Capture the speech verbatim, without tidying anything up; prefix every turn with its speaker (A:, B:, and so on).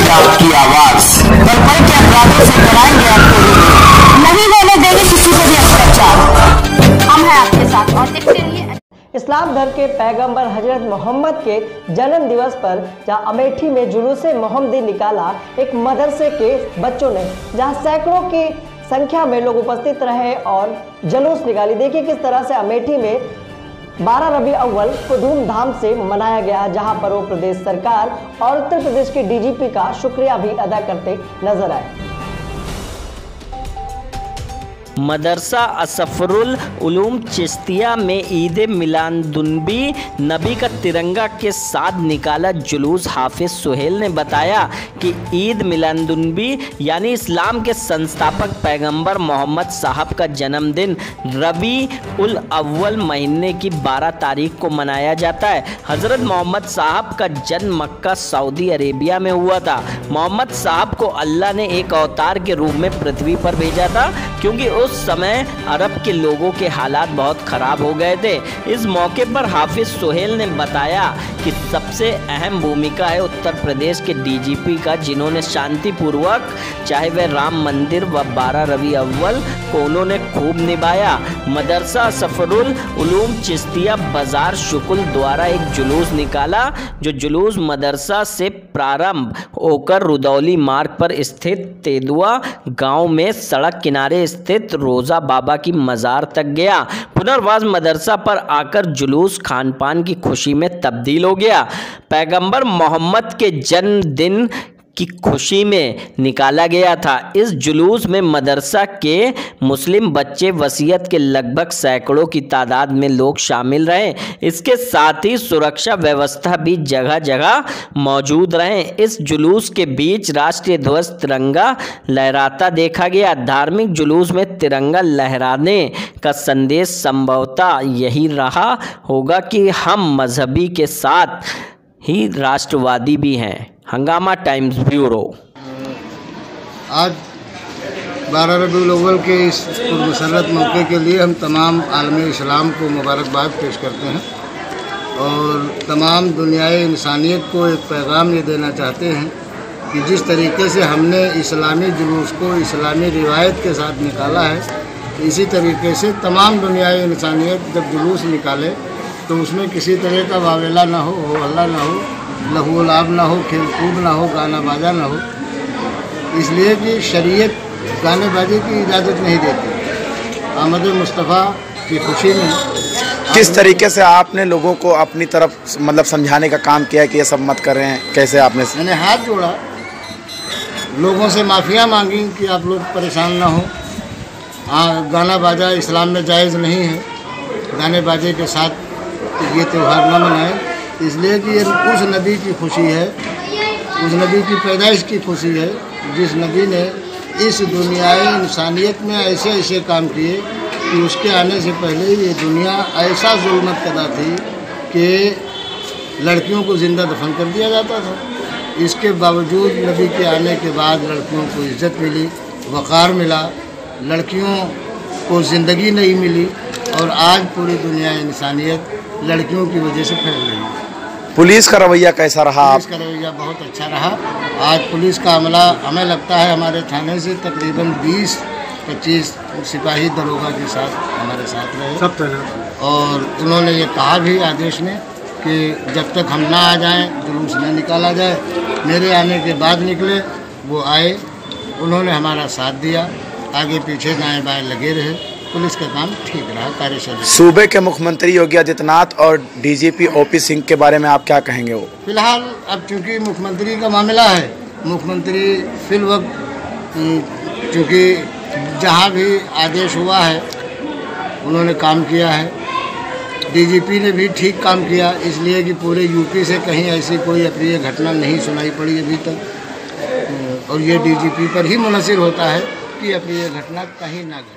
A: उठाएंगे आपकी आवाज, पर पल के अपराधों से कराएंगे आपको रूबरू। नहीं होने देंगे किसी को भी अत्याचार। हम हैं आपके साथ और देखते रहिए।
B: इस्लाम धर्म के पैगंबर हजरत मोहम्मद के जन्म दिवस पर जहां अमेठी में जुलूस मोहम्मदी निकाला एक मदरसे के बच्चों ने, जहां सैकड़ों की संख्या में लोग उपस्थित रहे और जुलूस निकाली। देखिए किस तरह से अमेठी में बारह रबी अव्वल को धूमधाम से मनाया गया, जहां पर वो प्रदेश सरकार और उत्तर प्रदेश के डीजीपी का शुक्रिया भी अदा करते नजर आए।
C: मदरसा असफरुल उलूम चिश्तिया में ईद मिलादुन्नबी नबी का तिरंगा के साथ निकाला जुलूस। हाफिज सुहेल ने बताया कि ईद मिलादुन्नबी यानी इस्लाम के संस्थापक पैगंबर मोहम्मद साहब का जन्मदिन रबी उल अव्वल महीने की बारह तारीख को मनाया जाता है। हज़रत मोहम्मद साहब का जन्म मक्का सऊदी अरेबिया में हुआ था। मोहम्मद साहब को अल्लाह ने एक अवतार के रूप में पृथ्वी पर भेजा था, क्योंकि उस समय अरब के लोगों के हालात बहुत ख़राब हो गए थे। इस मौके पर हाफिज सुहेल ने बताया कि सबसे अहम भूमिका है उत्तर प्रदेश के डीजीपी का, जिन्होंने शांतिपूर्वक, चाहे वह राम मंदिर व बारह रबी अव्वल को उन्होंने खूब निभाया। मदरसा सफरुल उलूम चिश्तिया बाजार शुकुल द्वारा एक जुलूस निकाला, जो जुलूस मदरसा से प्रारंभ होकर रुदौली मार्ग पर स्थित तेदुआ गांव में सड़क किनारे स्थित रोज़ा बाबा की मज़ार तक गया। पुनर्वास मदरसा पर आकर जुलूस खान पान की खुशी में तब्दील हो गया। पैगंबर मोहम्मद के जन्मदिन की खुशी में निकाला गया था। इस जुलूस में मदरसा के मुस्लिम बच्चे वसीयत के लगभग सैकड़ों की तादाद में लोग शामिल रहे। इसके साथ ही सुरक्षा व्यवस्था भी जगह जगह मौजूद रहे। इस जुलूस के बीच राष्ट्रीय ध्वज तिरंगा लहराता देखा गया। धार्मिक जुलूस में तिरंगा लहराने का संदेश संभवतः यही रहा होगा कि हम मजहबी के साथ ही राष्ट्रवादी भी हैं। हंगामा टाइम्स ब्यूरो।
D: आज बारह रबीउल अव्वल के इस पुरमसरत मौके के लिए हम तमाम आलम इस्लाम को मुबारकबाद पेश करते हैं और तमाम दुनियाई इंसानियत को एक पैगाम ये देना चाहते हैं कि जिस तरीके से हमने इस्लामी जुलूस को इस्लामी रिवायत के साथ निकाला है, इसी तरीके से तमाम दुनियाई इंसानियत जब जुलूस निकाले तो उसमें किसी तरह का वावेला ना हो, हो हल्ला ना हो, लहू लाभ ना हो, खेल कूद ना हो, गाना बाजा ना हो, इसलिए कि शरीयत गाने बाजे की इजाज़त नहीं देती। आमद मुस्तफ़ा की खुशी में
E: किस तरीके से आपने लोगों को अपनी तरफ मतलब समझाने का काम किया कि ये सब मत कर रहे हैं, कैसे आपने?
D: मैंने हाथ जोड़ा, लोगों से माफ़िया मांगी कि आप लोग परेशान ना हो। हाँ, गाना बाजा इस्लाम में जायज़ नहीं है, गाने बाजे के साथ ये त्यौहार न मनाएं, इसलिए कि ये उस नबी की खुशी है, उस नबी की पैदाइश की खुशी है जिस नबी ने इस दुनियाई इंसानियत में ऐसे ऐसे काम किए कि उसके आने से पहले ये दुनिया ऐसा जुल्मत कदा थी कि लड़कियों को ज़िंदा दफन कर दिया जाता था। इसके बावजूद नबी के आने के बाद लड़कियों को इज़्ज़त मिली, वक़ार मिला, लड़कियों को ज़िंदगी नहीं मिली और आज पूरी दुनिया इंसानियत लड़कियों की वजह से फैल रही है।
E: पुलिस का रवैया कैसा रहा?
D: पुलिस का रवैया बहुत अच्छा रहा। आज पुलिस का अमला, हमें लगता है हमारे थाने से तकरीबन बीस पच्चीस सिपाही दरोगा के साथ हमारे साथ रहे सब तैनात, और उन्होंने ये कहा भी आदेश में कि जब तक हम ना आ जाएं, जुलूस न निकाला जाए। मेरे आने के बाद निकले, वो आए, उन्होंने हमारा साथ दिया, आगे पीछे दाएँ बाएँ लगे रहे। पुलिस का काम ठीक रहा, कार्यशैली।
E: सूबे के मुख्यमंत्री योगी आदित्यनाथ और डीजीपी ओपी सिंह के बारे में आप क्या कहेंगे? वो
D: फिलहाल अब चूँकि मुख्यमंत्री का मामला है, मुख्यमंत्री फिल वक्त चूँकि जहाँ भी आदेश हुआ है उन्होंने काम किया है। डीजीपी ने भी ठीक काम किया, इसलिए कि पूरे यूपी से कहीं ऐसी कोई अप्रिय घटना नहीं सुनाई पड़ी अभी तक, और ये डीजीपी पर ही मुनहसर होता है कि अप्रिय घटना कहीं ना घटे।